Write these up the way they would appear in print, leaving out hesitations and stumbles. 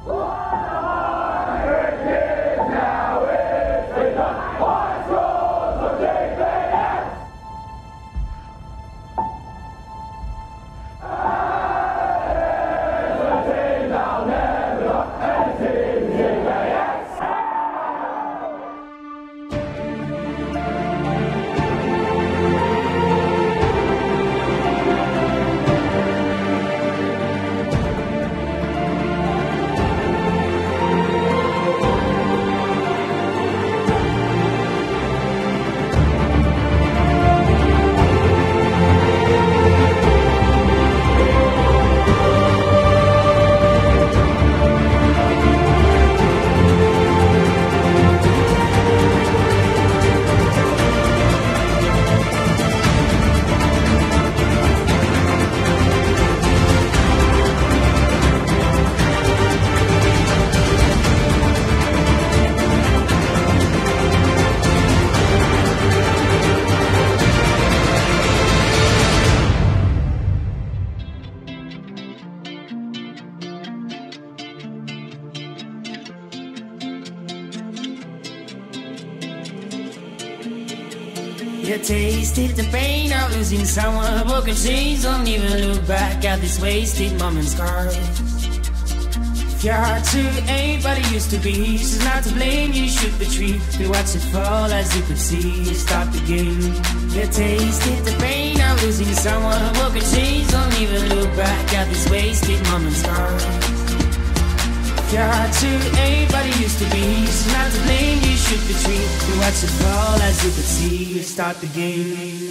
You tasted the pain of losing someone, broken chains. Don't even look back at this wasted moment's scars. If your heart too ain't what it used to be, she's not to blame, you should retreat. You watch it fall as you could see, stop the game. You tasted the pain of losing someone, broken chains. Don't even look back at this wasted moment's scars. If your heart too ain't what it used to be, she's not to blame, you should retreat. You watch it fall as you could see, start the game.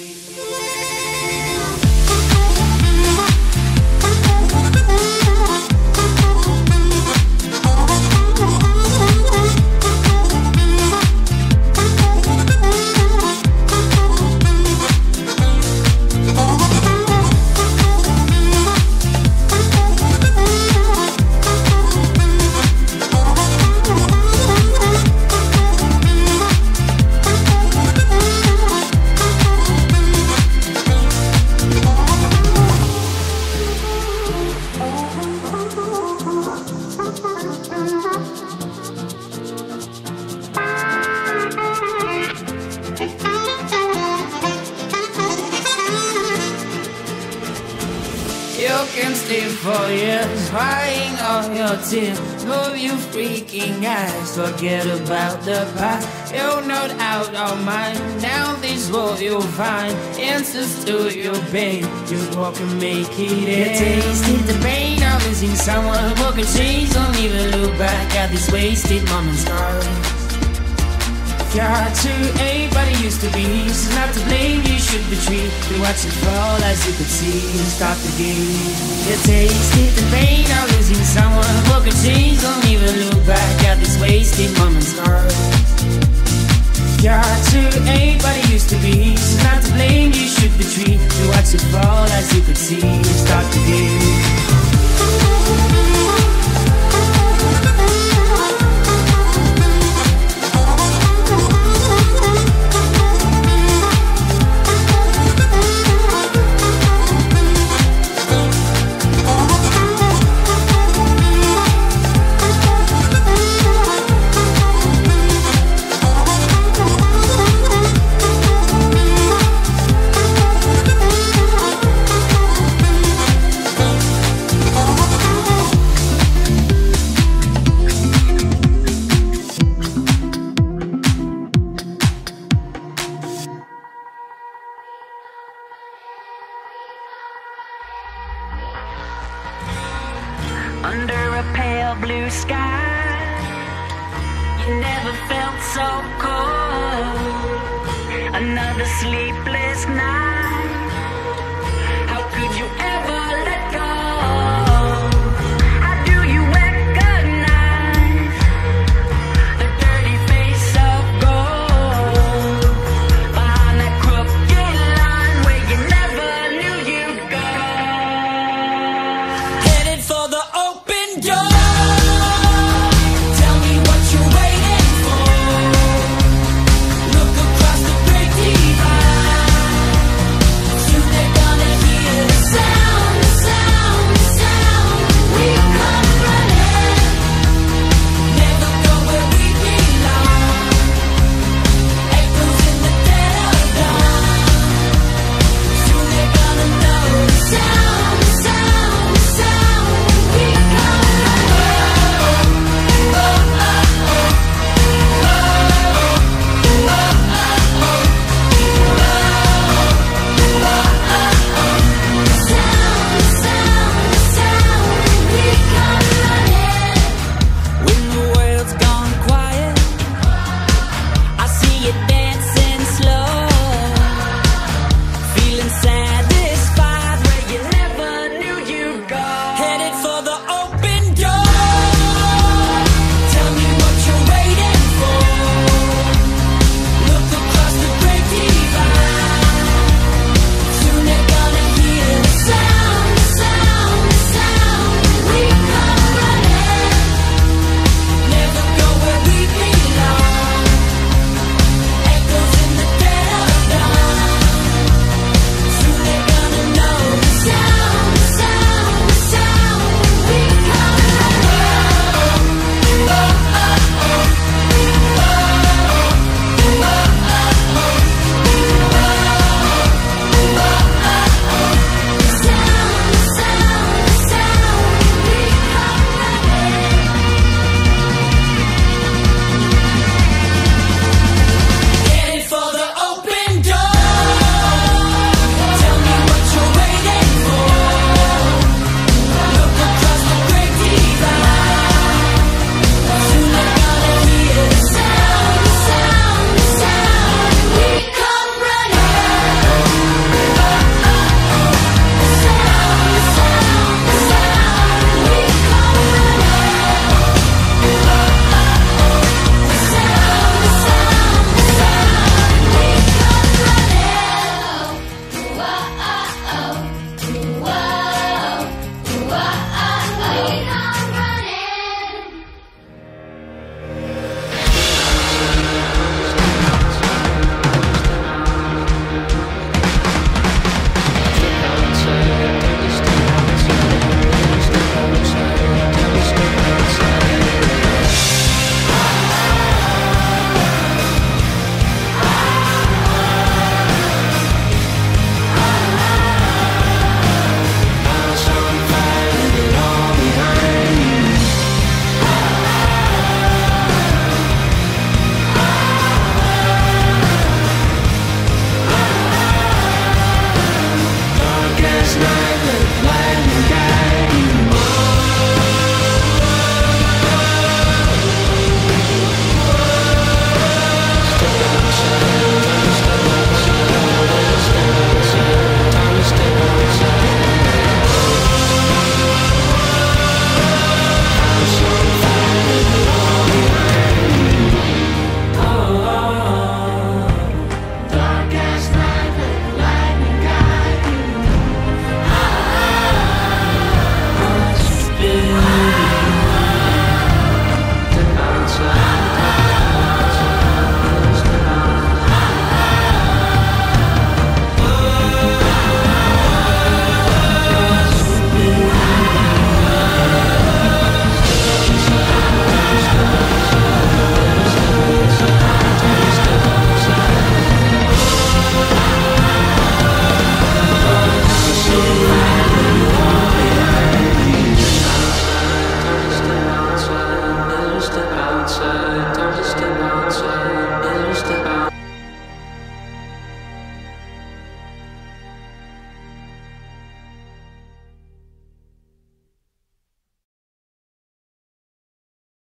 For years, crying all your tears, move you freaking eyes, forget about the past. You're not out of mind, now this world you'll find answers to your pain. Just walk and make it end. You tasted the pain of losing someone, broken chains. Don't even look back at this wasted moment's scars. If your heart too ain't what it used to be, she's not to blame, you should retreat. You watch it fall as you could see, stop the game. You tasted the pain of losing someone, broken chains. Don't even look back at this wasted moment's scars. If your heart too ain't what it used to be, she's not to blame, you should retreat. You watch it fall as you could see, stop the game. Under a pale blue sky, you never felt so cold. Another sleepless night, how could you ever let go? How do you recognize the dirty face of gold behind that crooked line where you never knew you'd go? Headed for the open door. Tell me what you're waiting for. Look across the great divide. Latino.